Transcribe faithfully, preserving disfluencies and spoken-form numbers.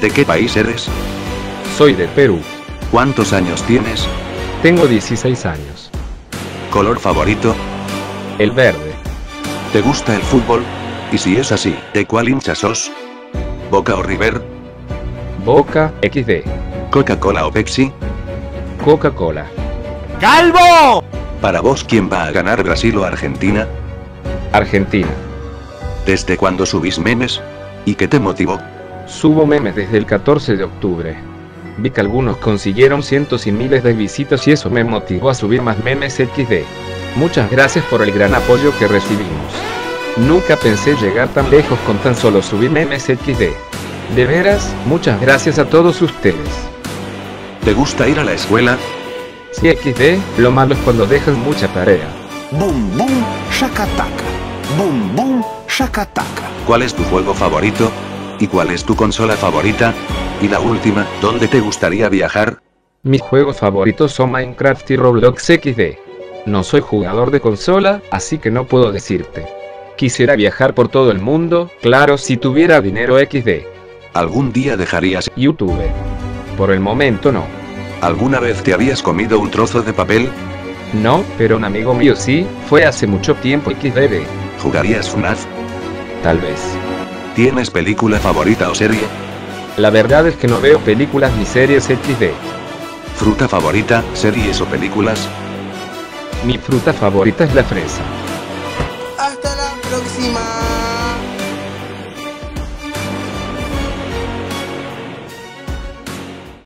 ¿De qué país eres? Soy de Perú. ¿Cuántos años tienes? Tengo dieciséis años. ¿Color favorito? El verde. ¿Te gusta el fútbol? Y si es así, ¿de cuál hincha sos? ¿Boca o River? Boca, equis de. ¿Coca-Cola o Pepsi? Coca-Cola. ¡Calvo! Para vos, ¿quién va a ganar, Brasil o Argentina? Argentina. ¿Desde cuándo subís memes? ¿Y qué te motivó? Subo memes desde el catorce de octubre. Vi que algunos consiguieron cientos y miles de visitas y eso me motivó a subir más memes equis de. Muchas gracias por el gran apoyo que recibimos. Nunca pensé llegar tan lejos con tan solo subir memes equis de. De veras, muchas gracias a todos ustedes. ¿Te gusta ir a la escuela? Sí, equis de, lo malo es cuando dejas mucha tarea. Boom boom shakataka. Boom boom shakataka. ¿Cuál es tu juego favorito? ¿Y cuál es tu consola favorita? Y la última, ¿dónde te gustaría viajar? Mis juegos favoritos son Minecraft y Roblox equis de. No soy jugador de consola, así que no puedo decirte. Quisiera viajar por todo el mundo, claro, si tuviera dinero equis de. ¿Algún día dejarías YouTube? Por el momento no. ¿Alguna vez te habías comido un trozo de papel? No, pero un amigo mío sí, fue hace mucho tiempo equis de. ¿Jugarías F NAF? Tal vez. ¿Tienes película favorita o serie? La verdad es que no veo películas ni series equis de. ¿Fruta favorita, series o películas? Mi fruta favorita es la fresa. Hasta la próxima.